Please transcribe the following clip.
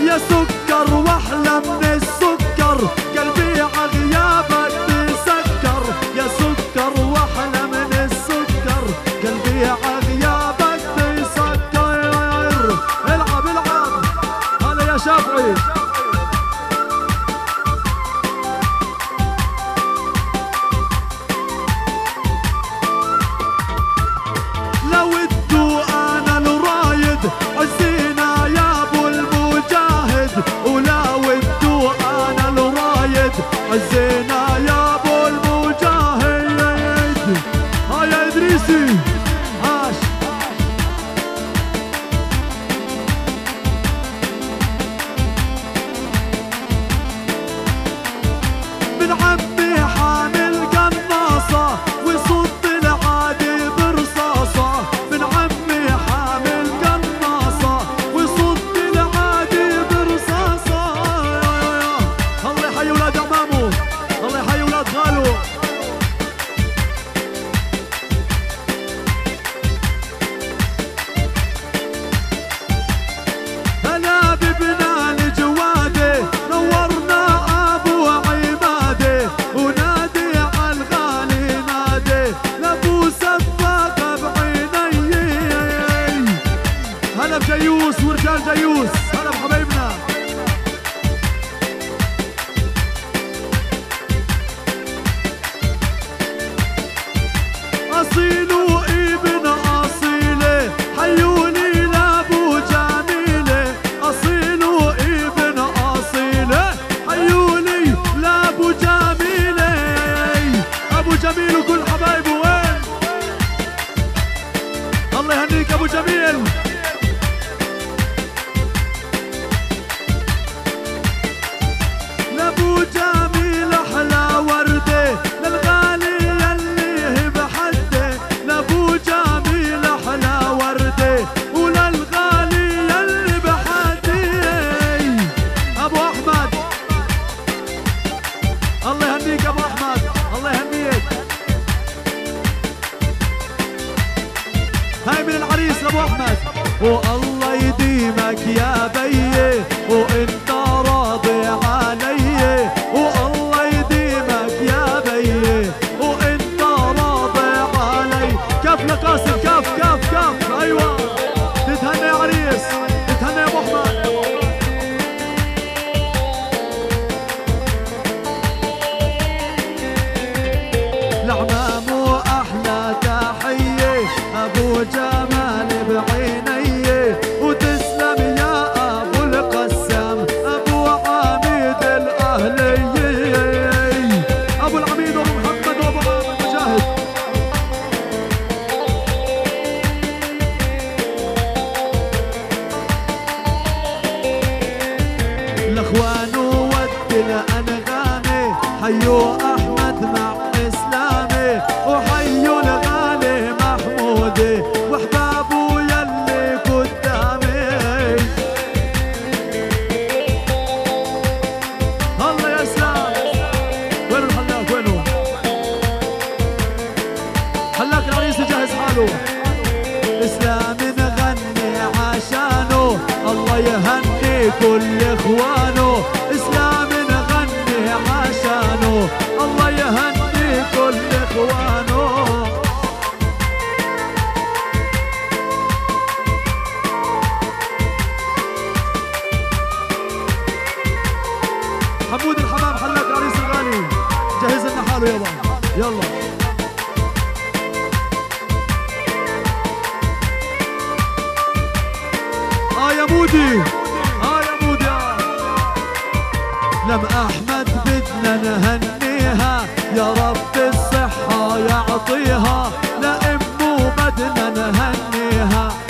يا سكر واحلى من السكر، قلبي عغيابك بيسكر. يا سكر واحلى من السكر، قلبي عغيابك بيسكر. العب العب هلا يا شافعي. لو ادو انا الرايد عزينا يا ابو المجاهد، ولو ادو انا الرايد عزينا يا ابو المجاهد. ها يا ادريسي عاش. من عمي حامل قناصه وصد العادي برصاصه. من عمي حامل قناصه وصد العادي برصاصه. الله يحيي ولاد عمامه، الله يحيي ولاد خاله. هلا ببنا الجواده نورنا ابو عماده، ونادي عالغالي نادي لابو سفاق بعيني. هلا بجيوس ورجال جيوس، هلا بحبايبنا. اصيل وابن اصيله حيوني لابو جميله. اصيل وابن اصيله حيوني لابو جميله. ابو جميل وكل حبايبه وين؟ الله يهنيك ابو جميل. لابو جميل احلى ورده للغالي يلي بحده. لابو جميل احلى ورده وللغالي يلي بحده. ابو احمد الله يهنيك ابو احمد، الله يهنيك. هاي من العريس ابو احمد. والله يديمك يا بيي وانت راضي علي. والله يديمك يا بيي وانت راضي علي. كف لقاسم كف كف كف. ايوه تتهنى يا عريس، تتهنى يا ابو احمد. لعمامو احلى تحيه ابو جمال بعيني. وتسلم يا ابو القسام ابو عميد الاهلي. ابو العميد وابو محمد وابو عامر مجاهد. الاخوان ود الانغامي حيوا احمد مع اسلامي، وحيوا الغالي محمودي واحبابه يلي قدامي. الله يا اسلام. وين الحلاق وينه؟ حلاق العريس يجهز حاله. اسلام نغني عشانه الله يهني كل اخوانه. اسلام نغني عشانه الله يهني كل اخوانه. حمود الحمام حلاق العريس الغالي جهز لنا حاله يابا. يلا يا مودي، يا مودي. لم احمد بدنا نهنيها يا رب الصحة يعطيها. لأمه بدنا نهنيها